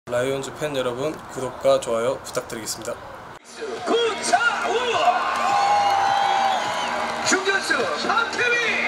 라이온즈 팬 여러분, 구독과 좋아요 부탁드리겠습니다. 구차우 중견수 박태민.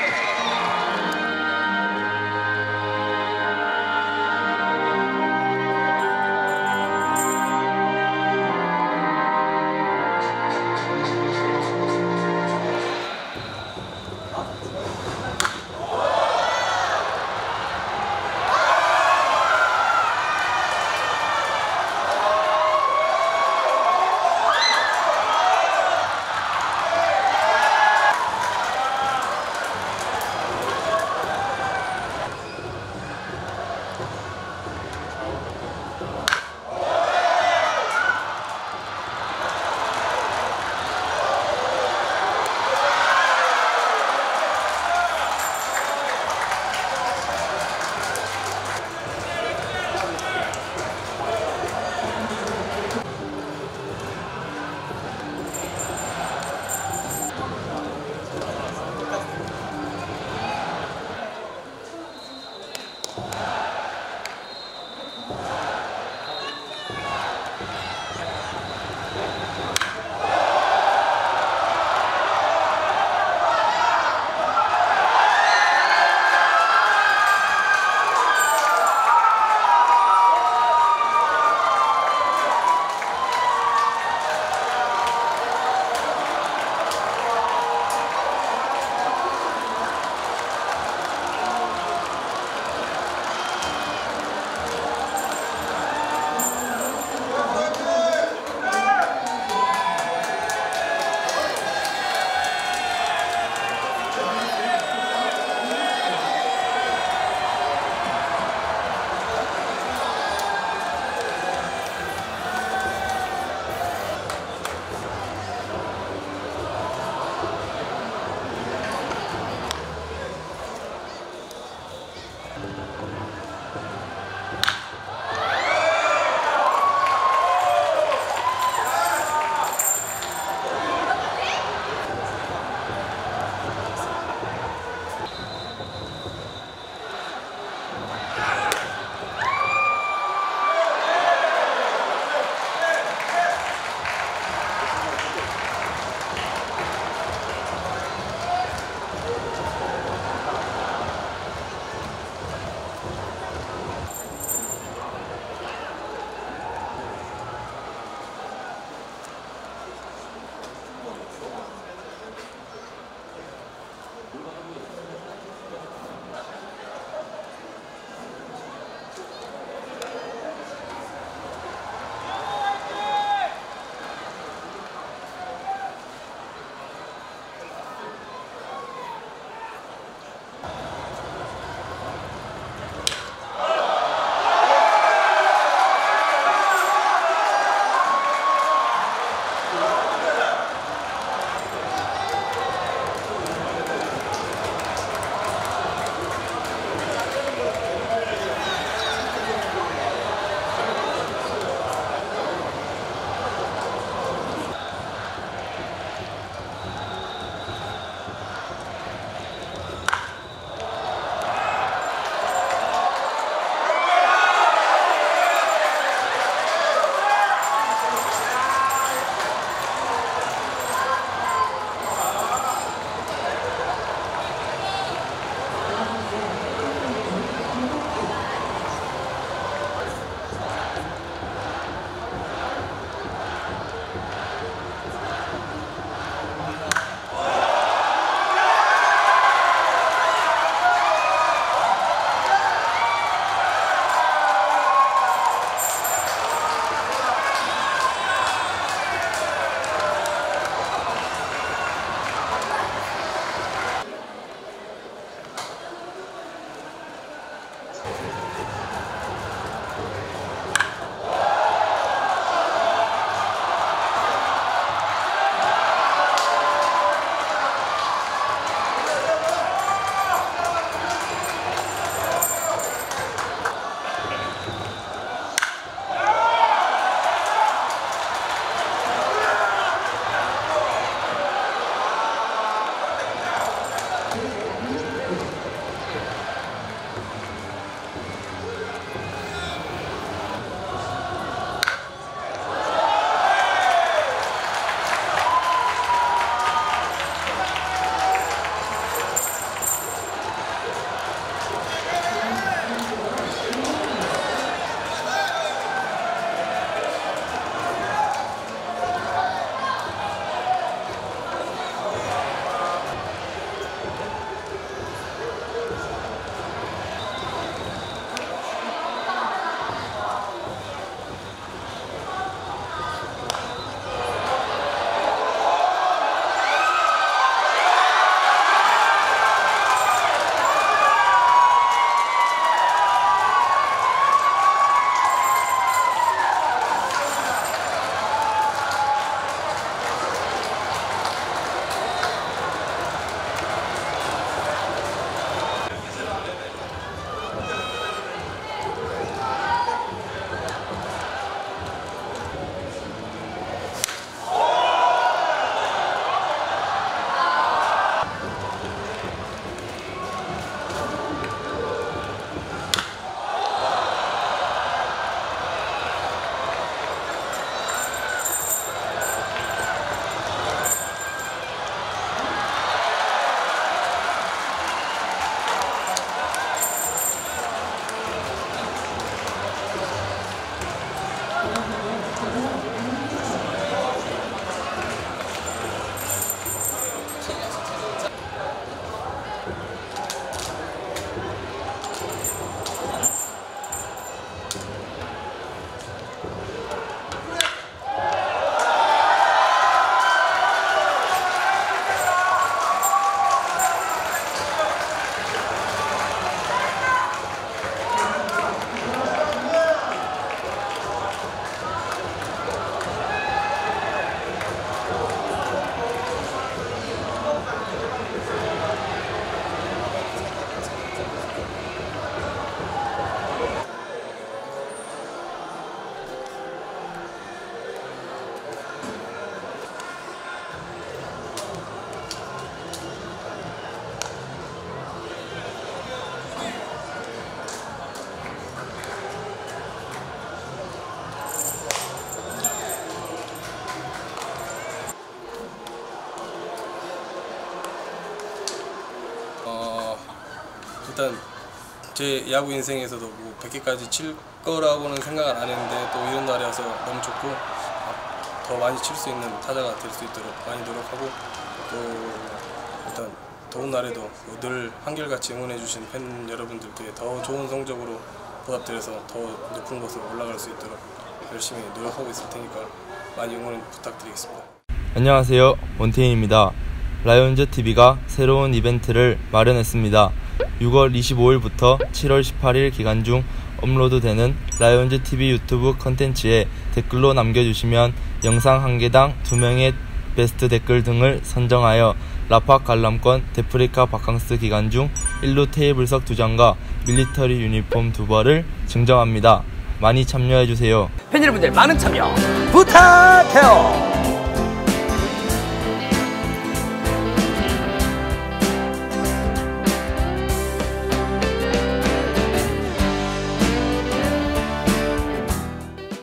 일단 제 야구 인생에서도 뭐 100개까지 칠 거라고는 생각을 안 했는데 또 이런 날이 와서 너무 좋고 더 많이 칠 수 있는 타자가 될 수 있도록 많이 노력하고 또 일단 더운 날에도 늘 한결같이 응원해주신 팬 여러분들께 더 좋은 성적으로 보답드려서 더 높은 곳으로 올라갈 수 있도록 열심히 노력하고 있을 테니까 많이 응원 부탁드리겠습니다. 안녕하세요, 원태인입니다. 라이온즈TV가 새로운 이벤트를 마련했습니다. 6월 25일부터 7월 18일 기간 중 업로드되는 라이온즈TV 유튜브 컨텐츠에 댓글로 남겨주시면 영상 1개당 2명의 베스트 댓글 등을 선정하여 라팍 관람권 데프리카 바캉스 기간 중 1루 테이블석 2장과 밀리터리 유니폼 2벌을 증정합니다. 많이 참여해주세요. 팬 여러분들 많은 참여 부탁해요.